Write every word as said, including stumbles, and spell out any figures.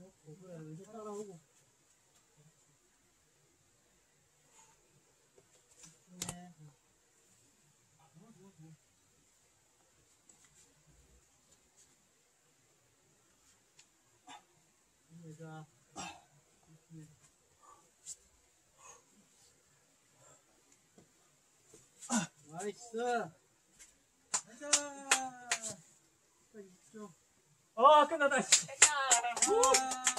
그래, 왼쪽 따라오고. 네. 자. 나이스. 가자. 어, 끝났다. 됐다. 아.